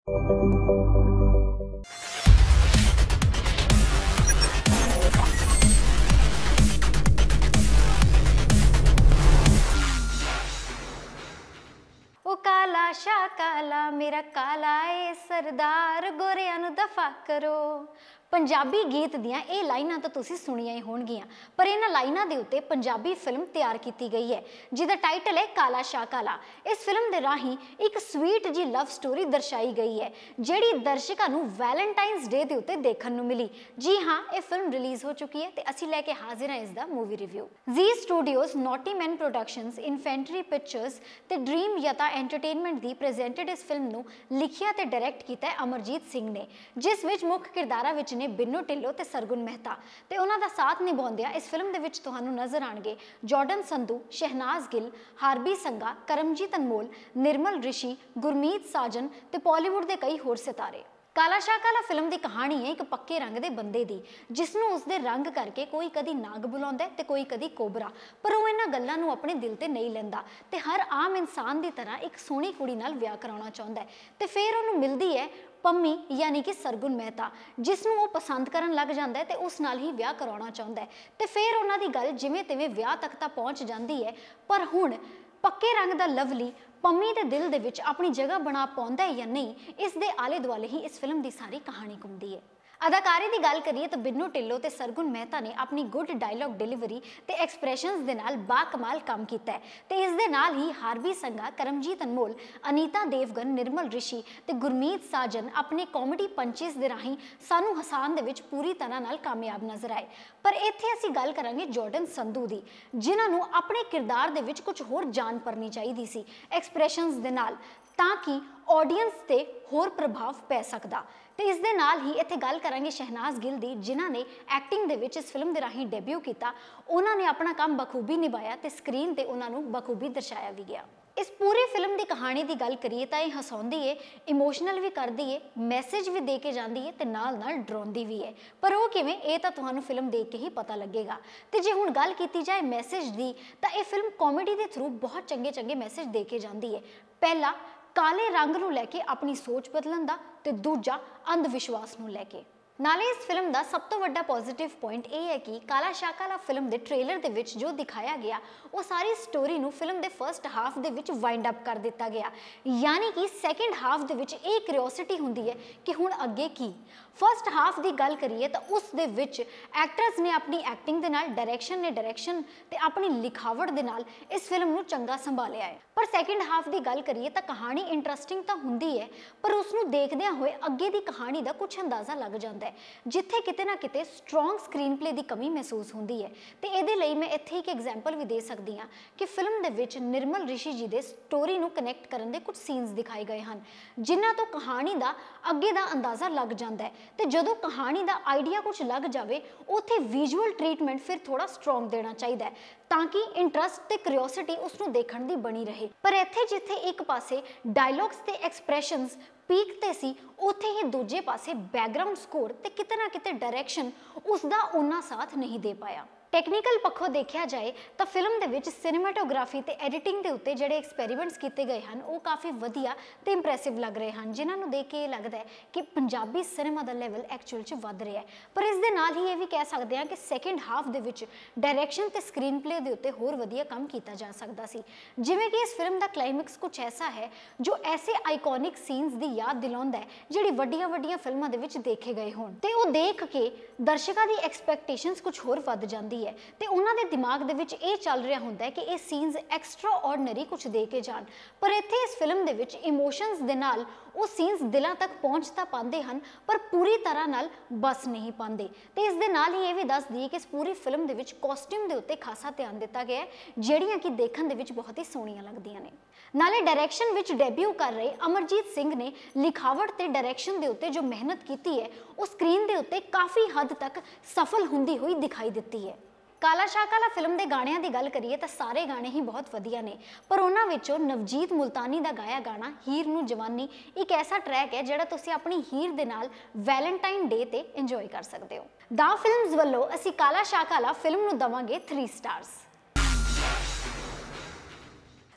ओ काला शाह काला मेरा काला ए सरदार गोरियां नूं दफा करो। पंजाबी गीत दियां ये लाइनां तो तुसीं सुणियां ही होणगियां, पर इन्हां लाइनां दे उत्ते पंजाबी फिल्म तैयार की गई है जिहदा टाइटल है काला शाह काला। इस फिल्म दे राहीं एक स्वीट जी लव स्टोरी दर्शाई गई है जिहड़ी दर्शकां नूं वैलेंटाइन्स डे दे उत्ते देखण नूं मिली। जी हाँ, ये फिल्म रिलीज़ हो चुकी है ते असीं लैके हाजिर हां इसदा movie review. Zee Studios, Naughty Man Productions, Infantry Pictures ते ड्रीम यता एंटरटेनमेंट दी प्रेजेंटेड इस फिल्म नूं लिखिया ते डायरैक्ट कीता है अमरजीत सिंह ने, जिस विच मुख किरदारां विच ने बिन्नू ढिल्लों ते सरगुन मेहता ते उन्हां दा साथ निभाउंदियां इस फिल्म दे विच तुहानूं नज़र आउणगे जॉर्डन संधू, शहनाज गिल, हारबी संगा, करमजीत अनमोल, निर्मल ऋषि, गुरमीत साजन ते बॉलीवुड के कई होर सितारे। काला शाह काला फिल्म की कहानी है एक पक्के रंग के बंदे की जिसनों उसके रंग करके कोई कदी नाग बुलाउंदा ते कोई कदी कोबरा, पर वो इन्हां गल्लां नूं अपने दिल ते नहीं लैंदा ते हर आम इंसान की तरह एक सोहनी कुड़ी नाल विआह कराउणा चाहुंदा है ते फिर उहनूं मिलदी है पम्मी यानी कि सरगुन मेहता, जिसनों वो पसंद करन लग जाता है तो उस नाल ही विआह कराउणा चाहुंदा है ते फिर उन्हां दी गल जिवें तिवें विआह तक तां पहुंच जाती है। पर हुण पक्के रंग दा लवली पम्मी दे दिल दे विच अपनी जगह बना पाउंदा है या नहीं, इस दे आले दुआले ही इस फिल्म की सारी कहानी घुमदी है। अदाकारी की गल करिए तो बिन्नू ढिल्लों ते सरगुन मेहता ने अपनी गुड डायलॉग डिलीवरी ते एक्सप्रैशनस दे नाल बाकमाल काम किया है ते इस दे नाल ही हारबी संगा, करमजीत अनमोल, अनीता देवगन, निर्मल ऋषि ते गुरमीत साजन अपने कॉमेडी पंचेस दे राहीं सानू हसान दे विच पूरी तरह नाल कामयाब नजर आए। पर इत्थे असीं गल करांगे जॉर्डन संधू दी, जिन्हां नूं अपने किरदार दे विच कुछ होर जान भरनी चाहिदी सी एक्सप्रैशनस दे नाल ताकि ऑडियंस ते होर प्रभाव पै सकदा। तो इस दे नाल ही इत्थे गल करांगे शहनाज गिल दी, जिन्हां ने एक्टिंग दे विच इस फिल्म दे राहीं डेब्यू किया। उन्होंने अपना काम बखूबी निभाया ते स्क्रीन ते उन्हां नूं बखूबी दर्शाया भी गया। इस पूरी फिल्म की कहानी की गल करिए तो यह हसाउंदी है, इमोशनल भी करती है, मैसेज भी दे के जाती है ते नाल नाल डराउंदी भी है। पर वो किवें ये तो तुहानूं फिल्म देख के ही पता लगेगा। तो जे हुण गल की जाए मैसेज की तो यह फिल्म कॉमेडी के थ्रू बहुत चंगे चंगे मैसेज दे के जाती है। पहला काले रंग नूं लैके अपनी सोच बदलन दा ते दूजा अंध विश्वास नूं लैके। नाले इस फिल्म का सब तो वड्डा पॉजिटिव पॉइंट यह है कि काला शाह काला फिल्म के ट्रेलर के विच जो दिखाया गया वो सारी स्टोरी नूं फिल्म के फर्स्ट हाफ के विच वाइंड अप कर दिता गया, यानी कि सैकेंड हाफ के विच एक क्यूरियोसिटी हुंदी है कि हुण अगे की। फर्स्ट हाफ की गल करिए तो उस दे विच एक्टर्स ने अपनी एक्टिंग दे नाल, डायरैक्शन ने डायरैक्शन ते अपनी लिखावट दे नाल इस फिल्म नूं चंगा संभालिया है। पर सैकेंड हाफ की गल करिए तो कहानी इंटरस्टिंग तो हुंदी है, पर उसनूं देखदियां होए अगे की कहानी का कुछ अंदाज़ा लग जाता है जिथे किते ना किते स्ट्रोंग स्क्रीन प्ले की कमी महसूस होंदी है। तो ये लई मैं इत्थे एक एग्जाम्पल भी दे सकती हाँ कि फिल्म दे विच निर्मल ऋषि जी के स्टोरी नूं कनैक्ट करन दे कुछ सीन्स दिखाए गए हैं जिन्हां तो कहानी का अगे का अंदाज़ा लग जाता है। तो जदों कहानी का आइडिया कुछ लग जाए उत्थे विजुअल ट्रीटमेंट फिर थोड़ा स्ट्रोंग देना चाहिए ताकि इंटरस्ट ते क्यूरियोसिटी उसनूं देखण दी बनी रहे। पर इत्थे जिथे एक पासे डायलॉग्स ते एक्सप्रैशनस पीक ते सी, उत्थे ही दूजे पासे बैकग्राउंड स्कोर ते किते ना किते डायरैक्शन उसका उन्ना साथ नहीं दे पाया। टेक्निकल पक्षों देखा जाए तो फिल्म के विच सिनेमाटोग्राफी ते एडिटिंग के उत्ते जिहड़े एक्सपैरीमेंट्स किए गए हैं वो काफ़ी वधिया ते इंप्रैसिव लग रहे हैं, जिन्होंने देख के ये लगता है कि पंजाबी सिनेमा का लैवल एक्चुअल च वध रहा है। पर इस दे नाल ही ये भी कह सकते हैं कि सैकेंड हाफ दे विच डायरैक्शन ते स्क्रीन प्ले के उत्ते होर वधिया काम किया जा सकता सी। जिवें कि इस फिल्म का क्लाइमैक्स कुछ ऐसा है जो ऐसे आइकॉनिक सीन्स की याद दिलाउंदा है जिहड़ी वड्डियां वड्डियां फिल्मां दे विच देखे गए होण ते वो देख के दर्शकों की एक्सपैक्टेशनस कुछ होर वध जांदी है ते उन्हां दे दिमाग दे विच ये चल रहा हुंदा है कि ये सीन्स एक्सट्रा ऑर्डनरी कुछ दे के जाण। पर इत्थे इस फिल्म दे विच इमोशनस दे नाल वो सीन्स दिलां तक पहुँच तां पांदे हन पर पूरी तरह नाल बस नहीं पांदे। ते इस दे नाल ही ये भी दस दी कि इस पूरी फिल्म दे विच कॉस्ट्यूम दे उत्ते खासा ध्यान दिता गया है, जिहड़ियां कि देखण दे विच बहुत ही सोहणियां लगदियां ने। नाले डायरैक्शन विच डेब्यू कर रहे अमरजीत सिंह ने लिखावट ते डायरैक्शन दे उत्ते जो मेहनत की है वो स्क्रीन दे उत्ते काफ़ी हद तक सफल हुंदी हुई दिखाई दिती है। काला शाह काला फिल्म के गाणियां की गल करिए तो सारे गाने ही बहुत वधिया ने, पर उन्हां विचों नवजीत मुल्तानी का गाया गाना हीर नूं जवानी एक ऐसा ट्रैक है जिहड़ा तुसीं अपनी हीर दे नाल वैलेंटाइन डे ते इंजॉय कर सकते हो। दा फिल्म्स वल्लों असीं काला शाह काला फिल्म नूं दवांगे 3 स्टार्स।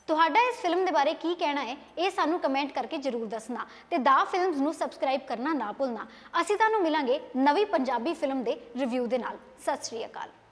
ਤੁਹਾਡਾ ਇਸ ਫਿਲਮ ਦੇ ਬਾਰੇ ਕੀ ਕਹਿਣਾ ਹੈ ਇਹ ਸਾਨੂੰ ਕਮੈਂਟ ਕਰਕੇ ਜ਼ਰੂਰ ਦੱਸਣਾ ਤੇ ਦਾ ਫਿਲਮਸ ਨੂੰ ਸਬਸਕ੍ਰਾਈਬ ਕਰਨਾ ਨਾ ਭੁੱਲਣਾ। ਅਸੀਂ ਤੁਹਾਨੂੰ ਮਿਲਾਂਗੇ ਨਵੀਂ ਪੰਜਾਬੀ ਫਿਲਮ ਦੇ ਰਿਵਿਊ ਦੇ ਨਾਲ। ਸਤਿ ਸ਼੍ਰੀ ਅਕਾਲ।